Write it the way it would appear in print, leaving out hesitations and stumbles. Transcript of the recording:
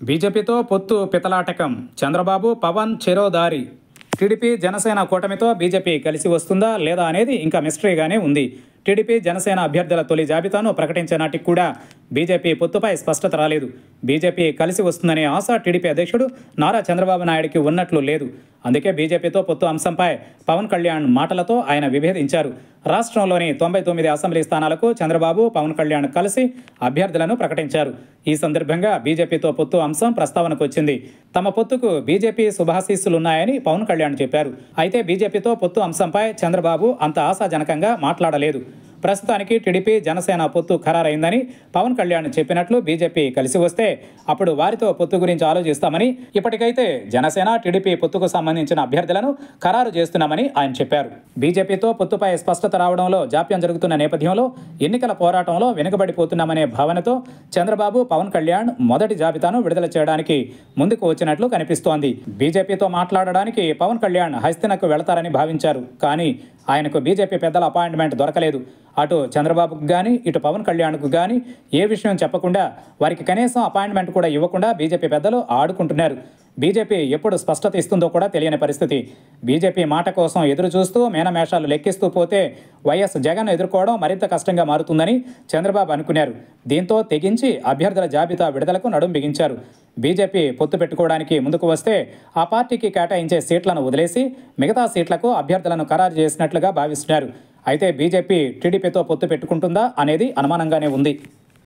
బీజేపీతో పొత్తు పితలాటకం. చంద్రబాబు, పవన్ చెరో దారి. టీడీపీ జనసేన కూటమితో బీజేపీ కలిసి వస్తుందా లేదా అనేది ఇంకా మిస్టరీగానే ఉంది. టీడీపీ జనసేన అభ్యర్థుల తొలి జాబితాను ప్రకటించే నాటికి కూడా బీజేపీ పొత్తుపై స్పష్టత రాలేదు. బీజేపీ కలిసి వస్తుందనే ఆశ టీడీపీ అధ్యక్షుడు నారా చంద్రబాబు నాయుడికి ఉన్నట్లు లేదు. అందుకే బీజేపీతో పొత్తు అంశంపై పవన్ కళ్యాణ్ మాటలతో ఆయన విభేదించారు. రాష్ట్రంలోని 99 అసెంబ్లీ స్థానాలకు చంద్రబాబు, పవన్ కళ్యాణ్ కలిసి అభ్యర్థులను ప్రకటించారు. ఈ సందర్భంగా బీజేపీతో పొత్తు అంశం ప్రస్తావనకు వచ్చింది. తమ పొత్తుకు బీజేపీ శుభాశీస్సులున్నాయని పవన్ కళ్యాణ్ చెప్పారు. అయితే బీజేపీతో పొత్తు అంశంపై చంద్రబాబు అంత ఆశాజనకంగా మాట్లాడలేదు. ప్రస్తుతానికి టీడీపీ జనసేన పొత్తు ఖరారైందని పవన్ కళ్యాణ్ చెప్పినట్లు బీజేపీ కలిసి వస్తే అప్పుడు వారితో పొత్తు గురించి ఆలోచిస్తామని, ఇప్పటికైతే జనసేన టీడీపీ పొత్తుకు సంబంధించిన అభ్యర్థులను ఖరారు చేస్తున్నామని ఆయన చెప్పారు. బీజేపీతో పొత్తుపై స్పష్టత రావడంలో జాప్యం జరుగుతున్న నేపథ్యంలో ఎన్నికల పోరాటంలో వెనుకబడిపోతున్నామనే భావనతో చంద్రబాబు, పవన్ కళ్యాణ్ మొదటి జాబితాను విడుదల చేయడానికి ముందుకు వచ్చినట్లు కనిపిస్తోంది. బీజేపీతో మాట్లాడడానికి పవన్ కళ్యాణ్ హస్తినకు వెళతారని భావించారు. కానీ ఆయనకు బీజేపీ పెద్దల అపాయింట్మెంట్ దొరకలేదు. అటు చంద్రబాబుకు కానీ ఇటు పవన్ కళ్యాణ్కు కానీ ఏ విషయం చెప్పకుండా, వారికి కనీసం అపాయింట్మెంట్ కూడా ఇవ్వకుండా బీజేపీ పెద్దలు ఆడుకుంటున్నారు. బీజేపీ ఎప్పుడు స్పష్టత ఇస్తుందో కూడా తెలియని పరిస్థితి. బీజేపీ మాట కోసం ఎదురు చూస్తూ మేనమేషాలు లెక్కిస్తూ పోతే వైఎస్ జగన్ ఎదుర్కోవడం మరింత కష్టంగా మారుతుందని చంద్రబాబు అనుకున్నారు. దీంతో తెగించి అభ్యర్థుల జాబితా విడుదలకు నడుం బిగించారు. బీజేపీ పొత్తు పెట్టుకోవడానికి ముందుకు వస్తే ఆ పార్టీకి కేటాయించే సీట్లను వదిలేసి మిగతా సీట్లకు అభ్యర్థులను ఖరారు చేసినట్లుగా భావిస్తున్నారు. అయితే బీజేపీ టీడీపీతో పొత్తు పెట్టుకుంటుందా అనేది అనుమానంగానే ఉంది.